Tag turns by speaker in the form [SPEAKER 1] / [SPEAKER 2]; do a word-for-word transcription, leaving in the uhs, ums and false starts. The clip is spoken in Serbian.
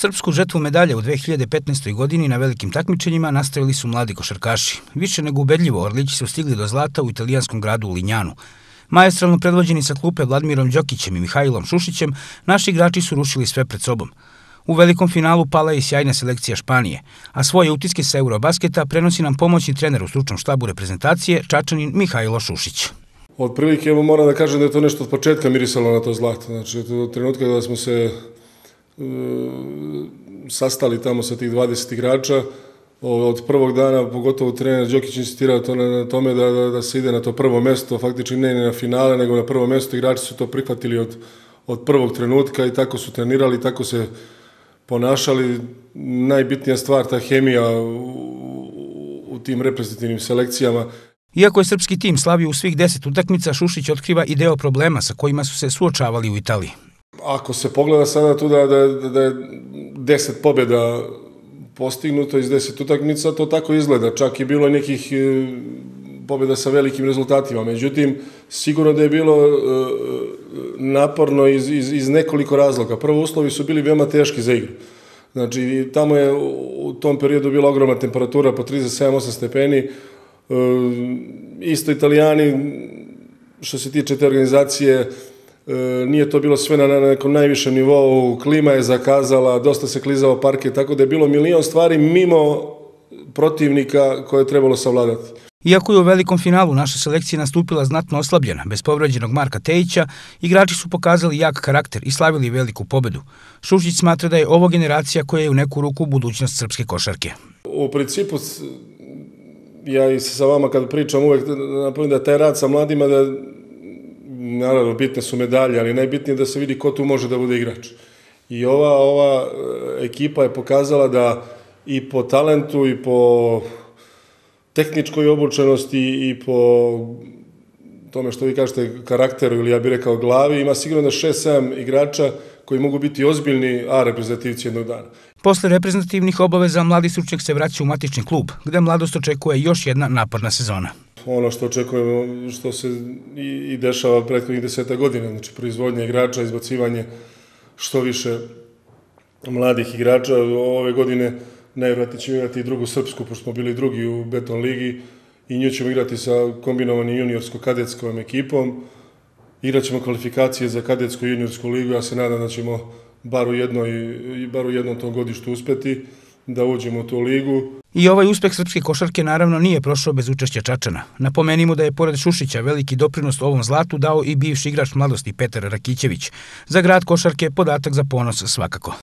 [SPEAKER 1] Srpsku žetvu medalje u dve hiljade petnaestoj. godini na velikim takmičenjima nastavili su mladi košarkaši. Više nego ubedljivo Orlići su stigli do zlata u italijanskom gradu Lignanu. Maestralno predvođeni sa klupe Vladimirom Đokićem i Mihajlom Šušićem, naši igrači su rušili sve pred sobom. U velikom finalu pala je i sjajna selekcija Španije, a svoje utiske sa Eurobasketa prenosi nam pomoćni trener u stručnom štabu reprezentacije, Čačanin Mihajlo Šušić.
[SPEAKER 2] Od prilike evo moram da kažem da je to nešto od početka mirisalo na to zlato. Znači, od trenutka da smo se e, sastali tamo sa tih dvadeset igrača, od prvog dana, pogotovo trener Đokić insistirao to na, na tome da, da, da se ide na to prvo mesto, faktički ne na finale, nego na prvo mesto. Igrači su to prihvatili od, od prvog trenutka i tako su trenirali, tako se ponašali. Najbitnija stvar, ta hemija u, u tim reprezentativnim selekcijama.
[SPEAKER 1] Iako je srpski tim slavio u svih deset utakmica, Šušić otkriva i deo problema sa kojima su se suočavali u Italiji.
[SPEAKER 2] Ako se pogleda sada tu da, da, da je deset pobjeda postignuto iz deset utakmica, to tako izgleda. Čak je bilo nekih pobjeda sa velikim rezultatima. Međutim, sigurno da je bilo naporno iz, iz, iz nekoliko razloga. Prvo, uslovi su bili veoma teški za igru. Znači, tamo je u tom periodu bila ogromna temperatura po trideset sedam osam stepeni. Isto Italijani, što se tiče te organizacije, nije to bilo sve na nekom najvišem nivou, klima je zakazala, dosta se klizao parke, tako da je bilo milion stvari mimo protivnika koje je trebalo savladati.
[SPEAKER 1] Iako je u velikom finalu naša selekcija nastupila znatno oslabljena, bez povređenog Marka Tejića, igrači su pokazali jak karakter i slavili veliku pobedu. Šušić smatra da je ovo generacija koja je u neku ruku budućnost srpske košarke.
[SPEAKER 2] U principu, ja i sa vama kad pričam uvek napominjem da taj rad sa mladima, da naravno bitne su medalje, ali najbitnije je da se vidi ko tu može da bude igrač. I ova, ova ekipa je pokazala da i po talentu i po tehničkoj obučenosti i po tome što vi kažete karakteru ili ja bih rekao glavi, ima sigurno da šest sedam igrača koji mogu biti ozbiljni A reprezentativci jednog dana. Posle
[SPEAKER 1] reprezentativnih obaveza mladi stručnjak se vraća u matični klub, gde mladost očekuje još jedna naporna sezona.
[SPEAKER 2] Ono što očekujemo, što se i, i dešava prethodnih deseta godina, znači proizvodnja igrača, izbacivanje što više mladih igrača. Ove godine najvjerojatnije ćemo igrati i drugu srpsku, pošto smo bili drugi u Beton ligi, i nju ćemo igrati sa kombinovanim juniorsko-kadetskom ekipom. Igrat ćemo kvalifikacije za kadetsku i juniorsku ligu, ja se nadam da ćemo bar u, jednoj, bar u jednom tom godištu uspeti da uđemo u tu ligu.
[SPEAKER 1] I ovaj uspeh srpske košarke naravno nije prošao bez učešća Čačana. Napomenimo da je pored Šušića veliki doprinos ovom zlatu dao i bivši igrač mladosti Petar Rakićević. Za grad košarke podatak za ponos svakako.